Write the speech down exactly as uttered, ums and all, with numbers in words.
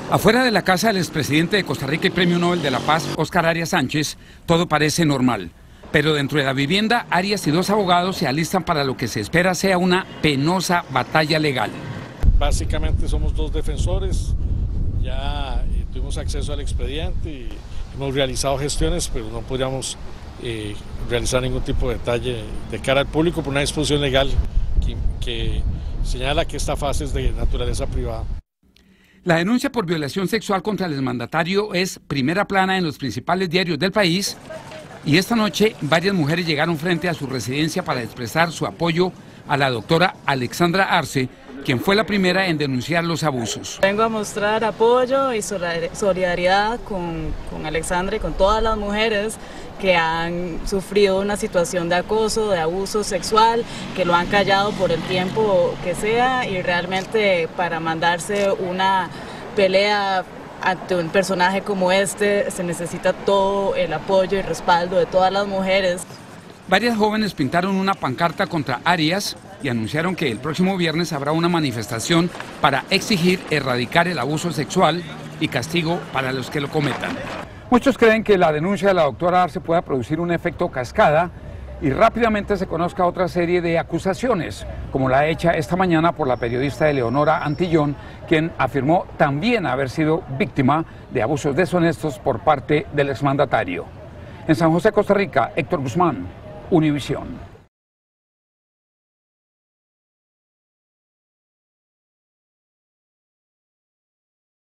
Afuera de la casa del expresidente de Costa Rica y Premio Nobel de la Paz, Óscar Arias Sánchez, todo parece normal. Pero dentro de la vivienda, Arias y dos abogados se alistan para lo que se espera sea una penosa batalla legal. Básicamente somos dos defensores, ya eh, tuvimos acceso al expediente y hemos realizado gestiones, pero no podríamos eh, realizar ningún tipo de detalle de cara al público por una disposición legal que, que señala que esta fase es de naturaleza privada. La denuncia por violación sexual contra el exmandatario es primera plana en los principales diarios del país y esta noche varias mujeres llegaron frente a su residencia para expresar su apoyo a la doctora Alexandra Arce, quien fue la primera en denunciar los abusos. Vengo a mostrar apoyo y solidaridad con, con Alexandra y con todas las mujeres que han sufrido una situación de acoso, de abuso sexual, que lo han callado por el tiempo que sea y realmente para mandarse una pelea ante un personaje como este se necesita todo el apoyo y respaldo de todas las mujeres. Varias jóvenes pintaron una pancarta contra Arias y anunciaron que el próximo viernes habrá una manifestación para exigir erradicar el abuso sexual y castigo para los que lo cometan. Muchos creen que la denuncia de la doctora Arce pueda producir un efecto cascada y rápidamente se conozca otra serie de acusaciones, como la hecha esta mañana por la periodista Eleonora Antillón, quien afirmó también haber sido víctima de abusos deshonestos por parte del exmandatario. En San José, Costa Rica, Héctor Guzmán, Univisión.